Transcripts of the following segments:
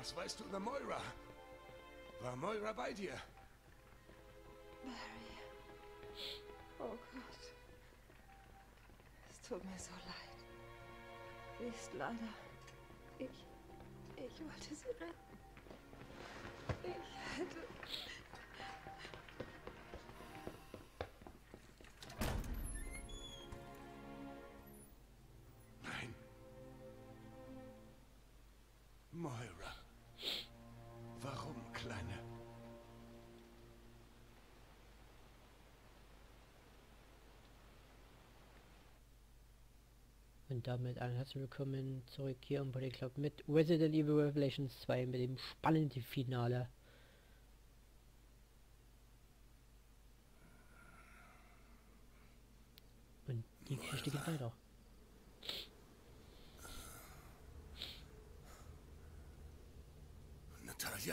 Was weißt du über Moira? War Moira bei dir? Barry. Oh Gott. Es tut mir so leid. Sie ist leider... Ich wollte sie retten. Ich hätte... Nein. Moira. Warum, Kleine? Und damit ein herzlich willkommen zurück hier im Body Club mit Resident Evil Revelations 2 mit dem spannenden Finale. Und die Geschichte geht weiter. Natalia?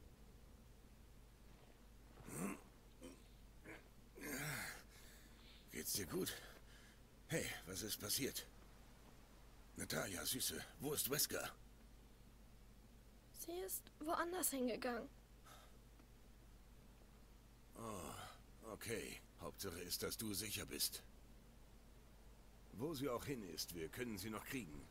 Geht's dir gut? Hey, was ist passiert? Natalia, Süße, wo ist Wesker? Sie ist woanders hingegangen. Oh, okay. Hauptsache ist, dass du sicher bist. Wo sie auch hin ist, wir können sie noch kriegen.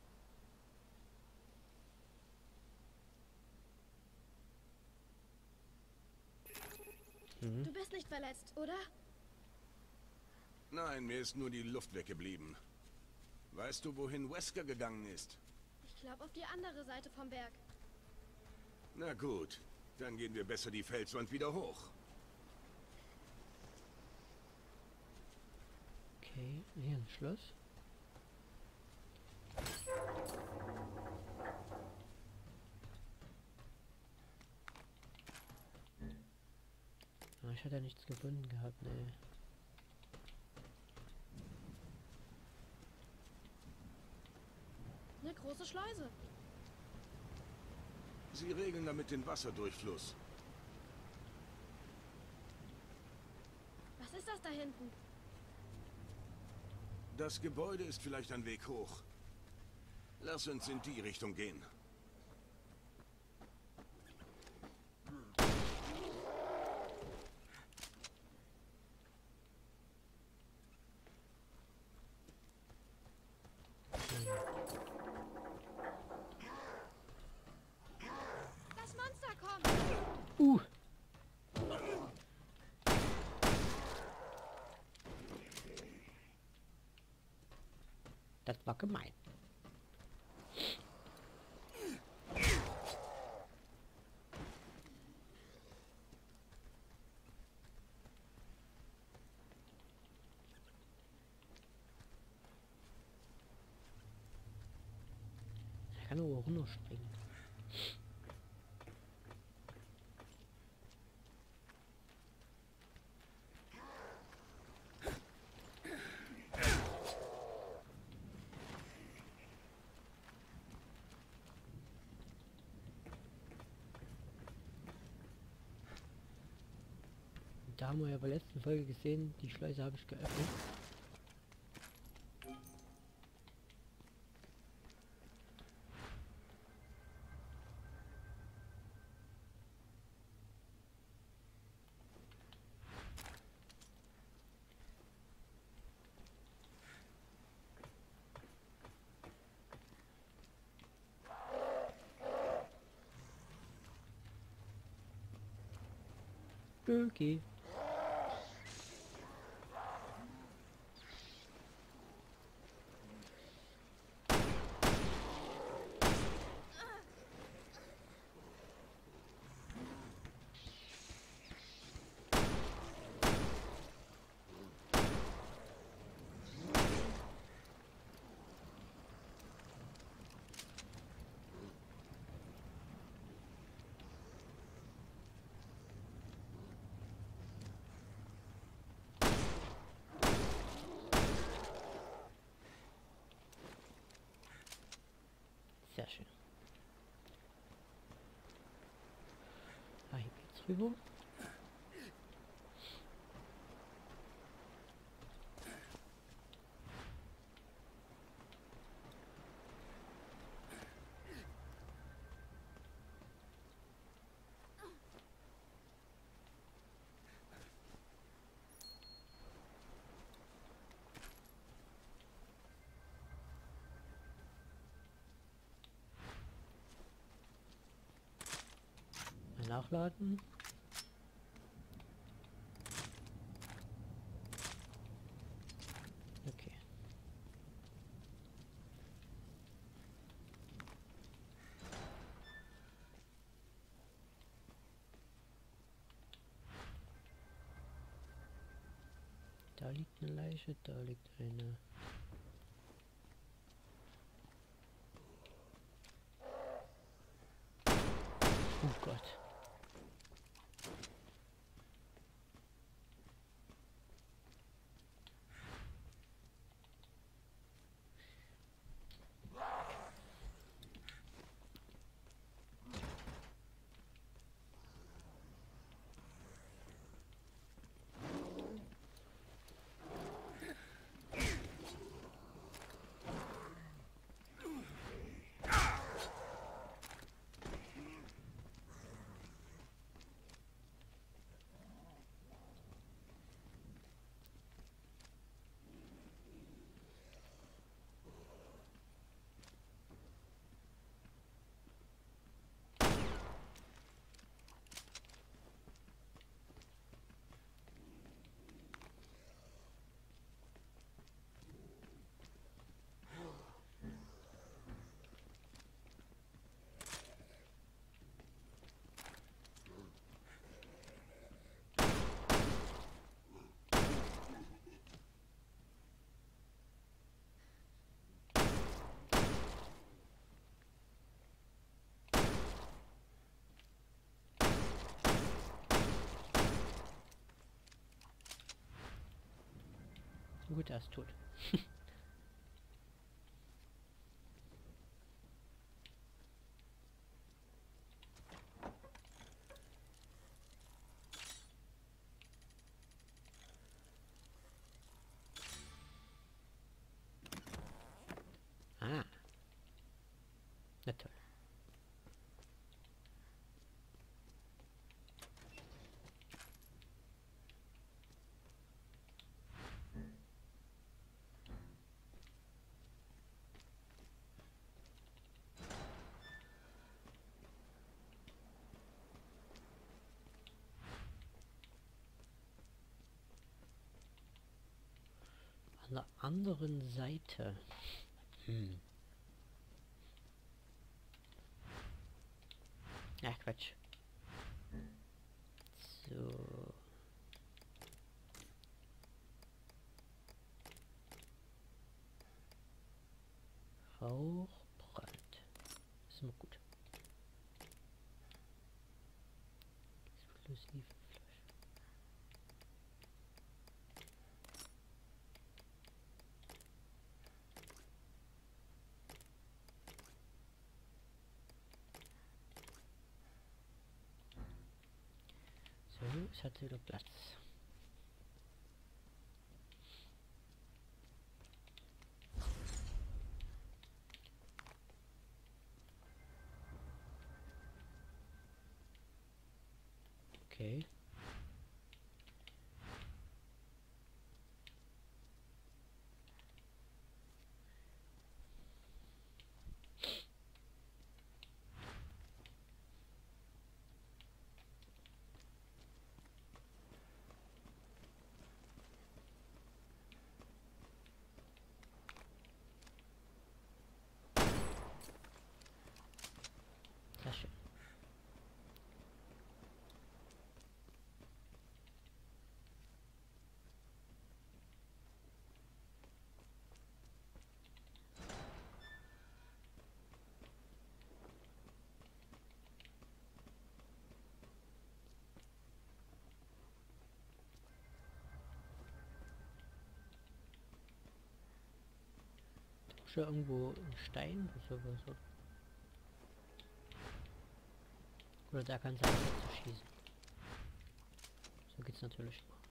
Du bist nicht verletzt, oder? Nein, mir ist nur die Luft weggeblieben. Weißt du, wohin Wesker gegangen ist? Ich glaube auf die andere Seite vom Berg. Na gut, dann gehen wir besser die Felswand wieder hoch. Okay, hier ein Schloss. Ah, ich hatte ja nichts gefunden gehabt, ne. Eine große Schleuse. Sie regeln damit den Wasserdurchfluss. Was ist das da hinten? Das Gebäude ist vielleicht ein Weg hoch. Lass uns in die Richtung gehen. Das Monster kommt! Das war gemein. Er kann nur runterspringen. Da haben wir ja bei der letzten Folge gesehen, die Schleuse habe ich geöffnet. Okay. Sehr schön. Ah, hier geht's rüber. nachladen. Okay. Da liegt eine Leiche, da liegt eine. Oh Gott. Gut, er ist tot. Ah. Na toll. An der anderen Seite. Ach, Quatsch. So. Rauchbrand. Ist immer gut. Explosive Flasche. So, es hat wieder Platz. Okay. Sehr schön. Schon irgendwo ein Stein oder sowas. Oder da kann es einfach zu schießen. So geht's natürlich noch.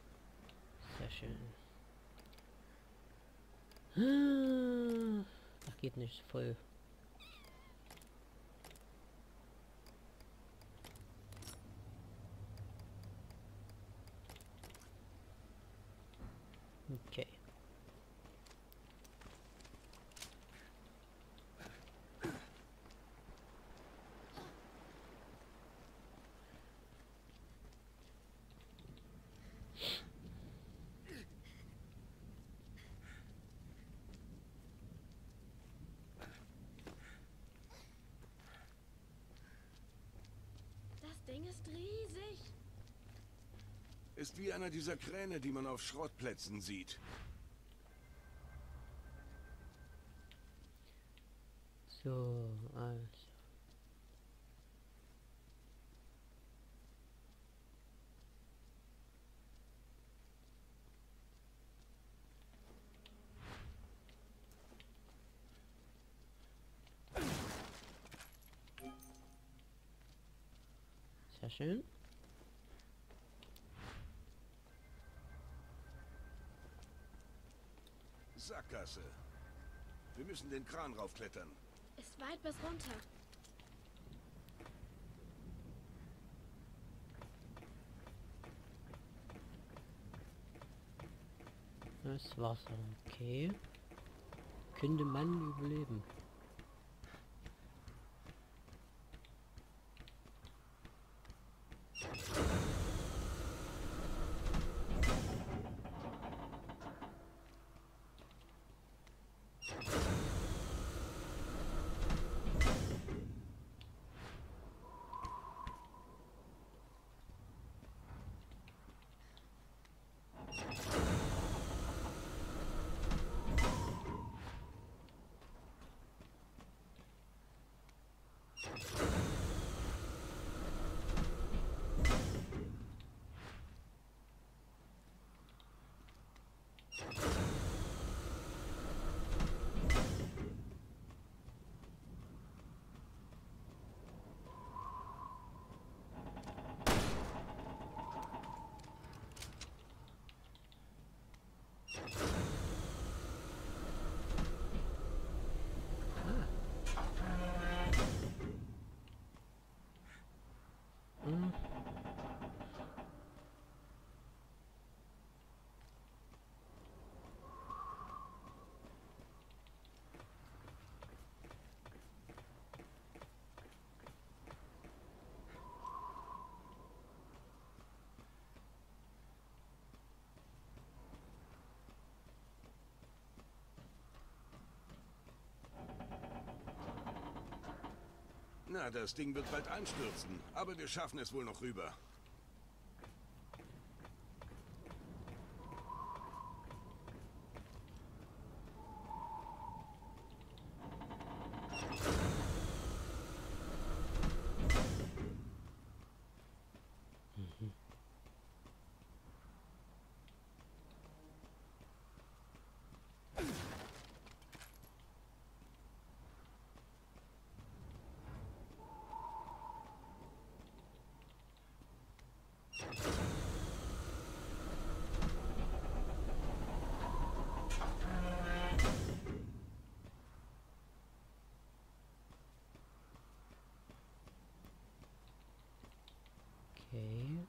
Sehr schön. Ach geht nicht voll. Okay. Das Ding ist riesig. Ist wie einer dieser Kräne, die man auf Schrottplätzen sieht. So, also. Sehr schön. Sackgasse. Wir müssen den Kran raufklettern. Ist weit bis runter. Das Wasser, okay. Könnte man überleben. Na, das Ding wird bald einstürzen, aber wir schaffen es wohl noch rüber. Okay.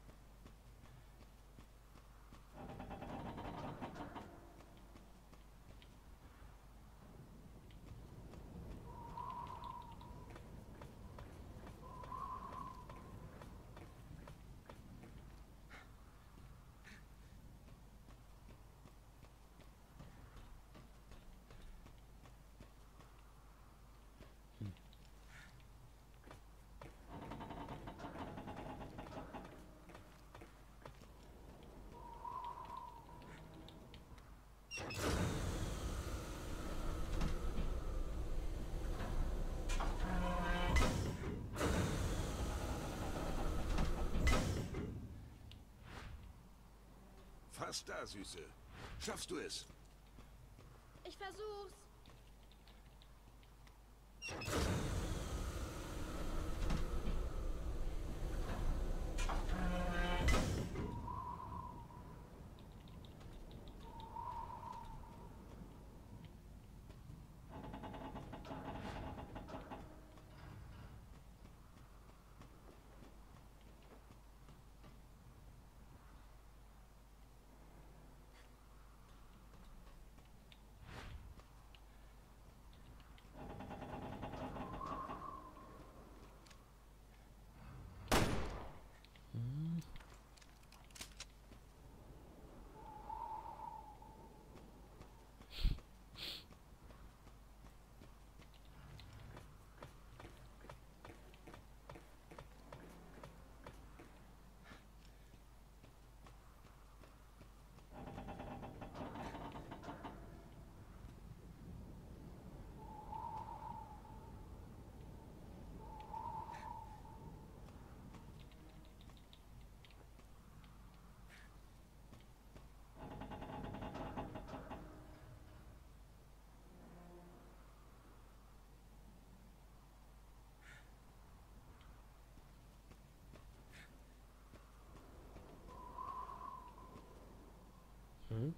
Fast da, Süße. Schaffst du es? Ich versuch's. Hm?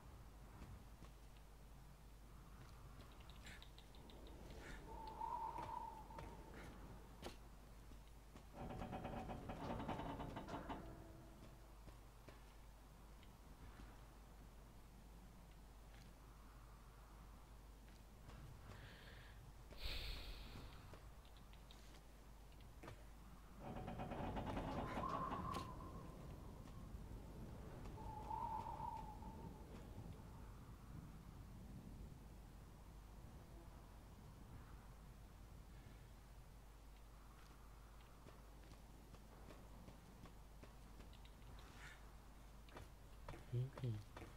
Mhm.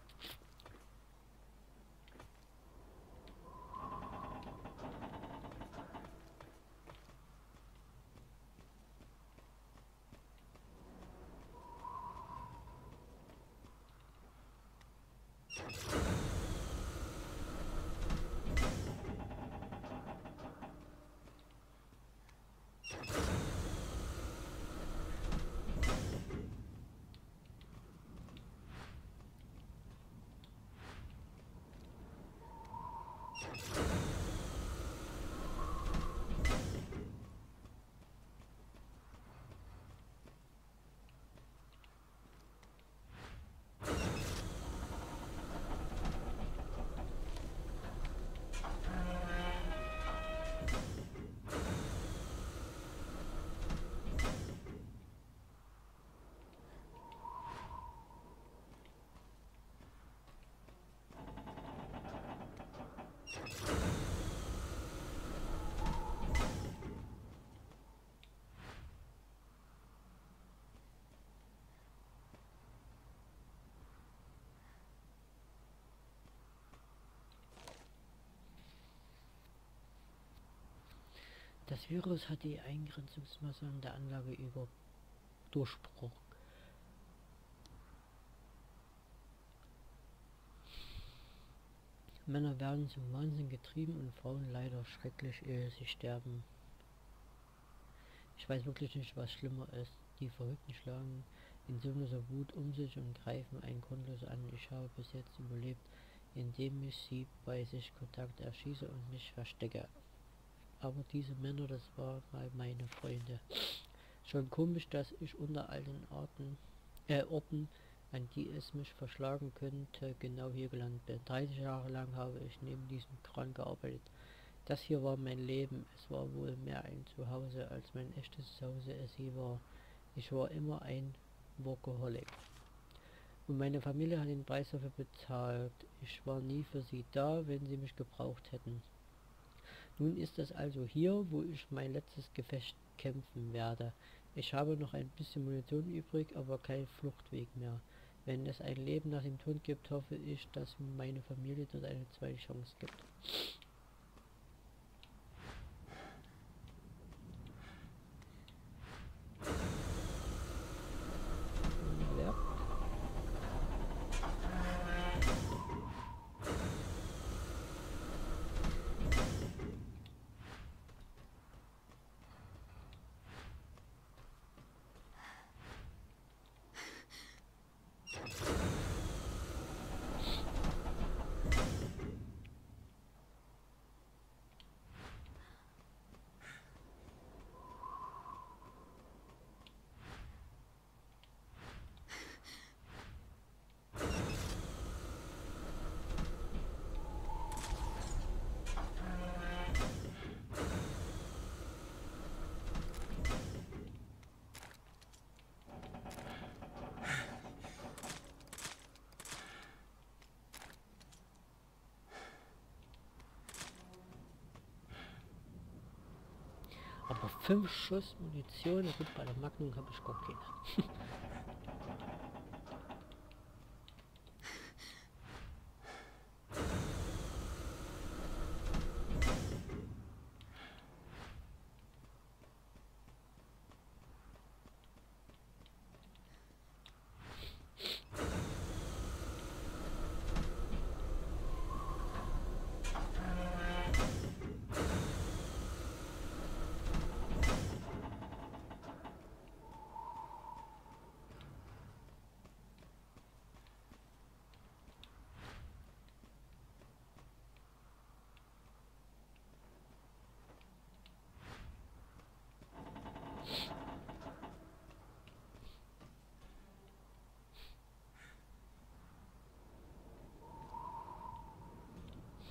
Das Virus hat die Eingrenzungsmasse der Anlage durchbrochen. Männer werden zum Wahnsinn getrieben und Frauen leider schrecklich, ehe sie sterben. Ich weiß wirklich nicht, was schlimmer ist. Die Verrückten schlagen in sinnloser Wut um sich und greifen einen grundlos an. Ich habe bis jetzt überlebt, indem ich sie bei sich Kontakt erschieße und mich verstecke. Aber diese Männer, das waren mal meine Freunde. Schon komisch, dass ich unter all den Orten, an die es mich verschlagen könnte, genau hier gelangt bin. 30 Jahre lang habe ich neben diesem Kran gearbeitet. Das hier war mein Leben. Es war wohl mehr ein Zuhause als mein echtes Zuhause es je war. Ich war immer ein Workaholic. Und meine Familie hat den Preis dafür bezahlt. Ich war nie für sie da, wenn sie mich gebraucht hätten. Nun ist es also hier, wo ich mein letztes Gefecht kämpfen werde. Ich habe noch ein bisschen Munition übrig, aber kein Fluchtweg mehr. Wenn es ein Leben nach dem Tod gibt, hoffe ich, dass meine Familie dort eine zweite Chance gibt. Ja. Aber 5 Schuss Munition, gut, bei der Magnum habe ich gar keine.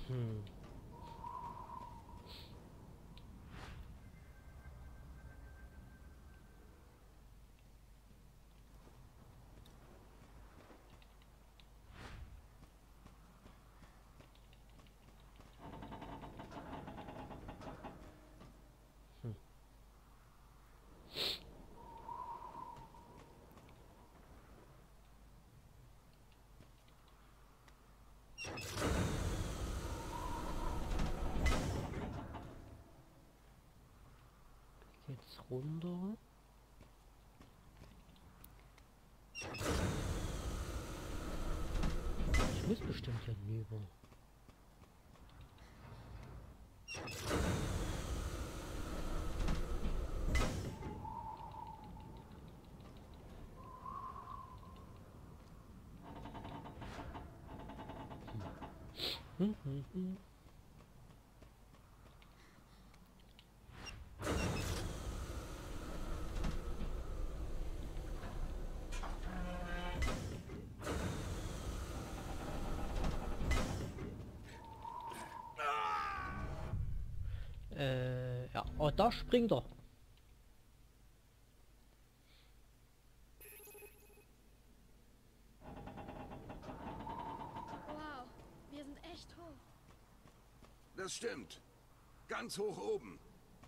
Hm. Jetzt runter. Ich muss bestimmt hier hinüber. Hm. Ja, oh, da springt er. Wow, wir sind echt hoch. Das stimmt. Ganz hoch oben.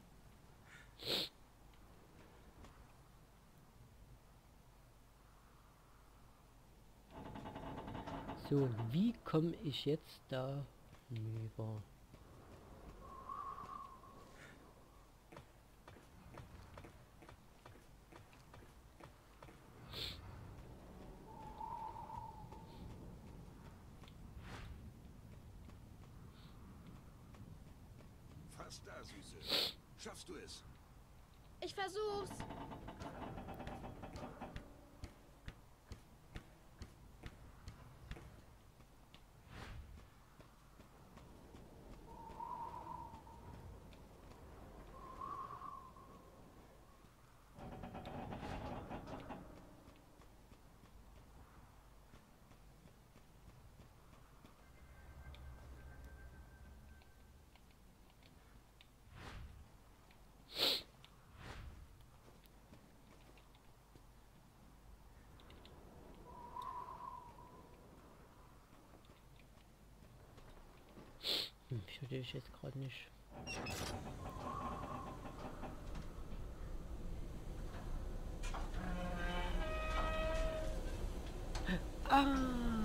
So, wie komme ich jetzt da rüber? Fast da, Süße. Schaffst du es? Ich versuch's. Ich hatte ich jetzt gerade nicht. Ah!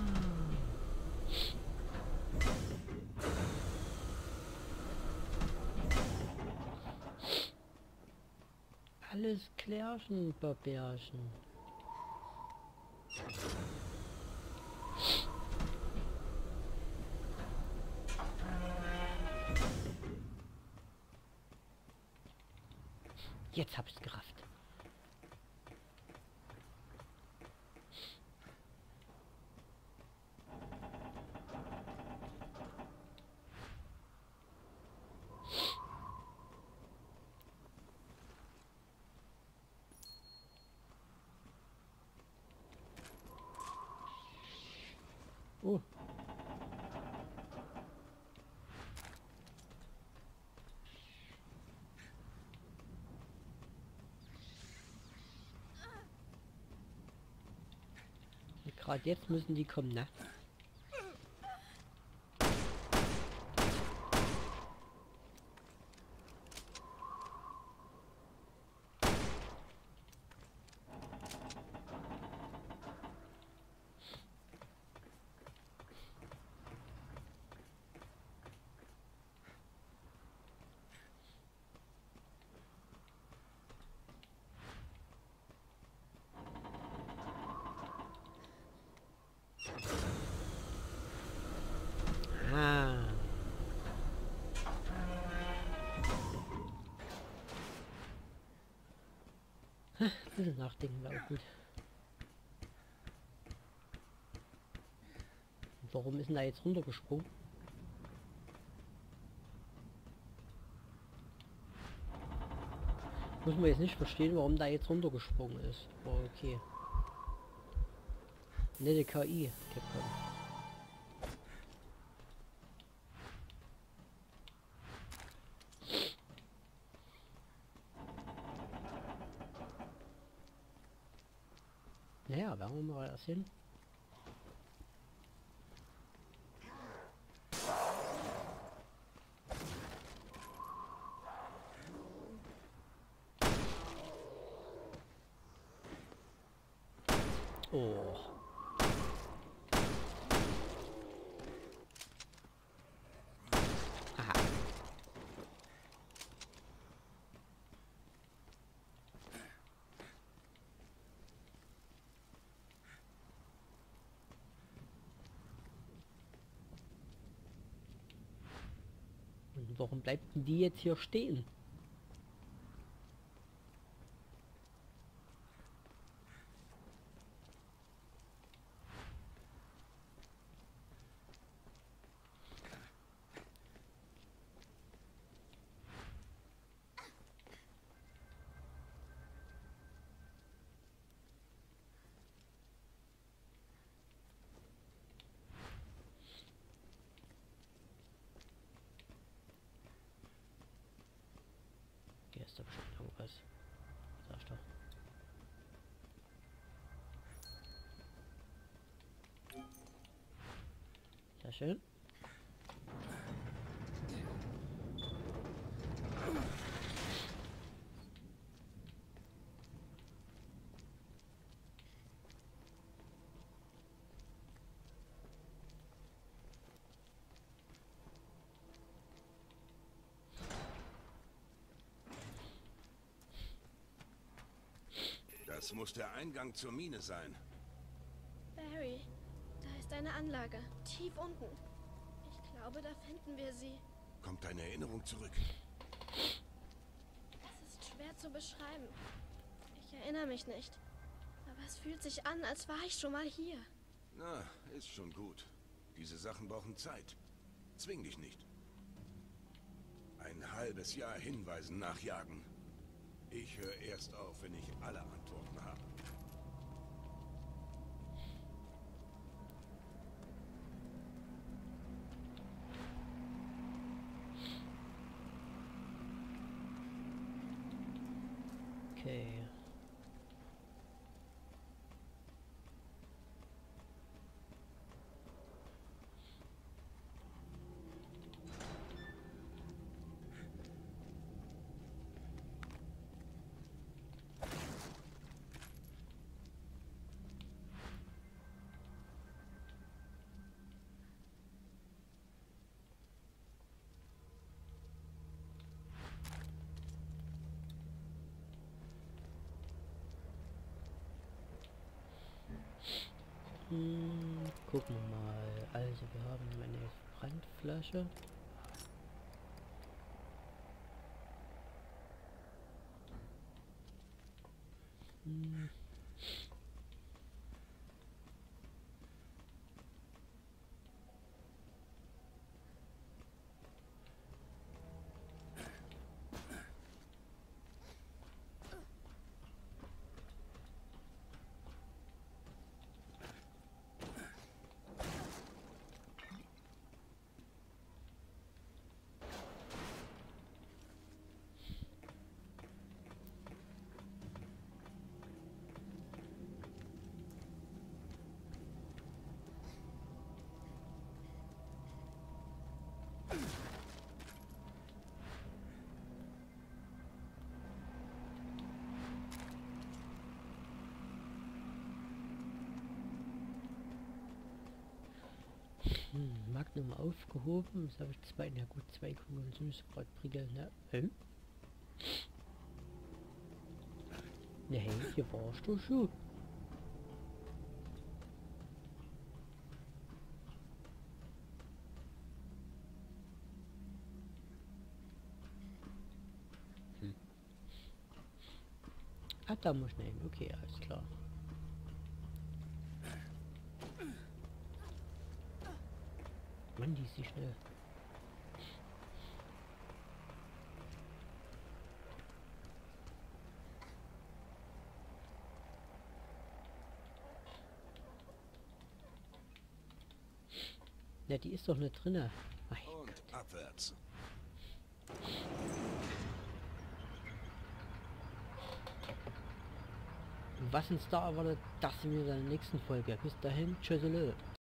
Alles klärchen, Babärchen. Jetzt hab ich's gerafft. Oh. Gerade jetzt müssen die kommen, ne? Ah. Ein bisschen nachdenken wäre auch gut. Und warum ist denn da jetzt runtergesprungen? Muss man jetzt nicht verstehen, warum da jetzt runtergesprungen ist. Aber okay. Nette KI, Capcom. Lang wir mal erst hin. Oh. Aha. Und warum bleibt denn die jetzt hier stehen? Hier ist da bestimmt irgendwas. Sag doch. Sehr schön. Das muss der Eingang zur Mine sein. Barry, da ist eine Anlage. Tief unten. Ich glaube, da finden wir sie. Kommt deine Erinnerung zurück? Es ist schwer zu beschreiben. Ich erinnere mich nicht. Aber es fühlt sich an, als war ich schon mal hier. Na, ist schon gut. Diese Sachen brauchen Zeit. Zwing dich nicht. Ein halbes Jahr Hinweisen nachjagen. Ich höre erst auf, wenn ich alle Antworten habe. Okay. Gucken wir mal. Also wir haben eine Brandflasche. Magnum aufgehoben. Jetzt habe ich zwei, na gut, 2 Konsumionsgrad Prigel, ne? Ne, hier warst du schon. Ah, da muss ich hin. Okay, alles klar. Mann, die ist so schnell. Ja, die ist doch nicht drinne. Und abwärts. Was uns da erwartet, das sehen wir in der nächsten Folge. Bis dahin, tschüss.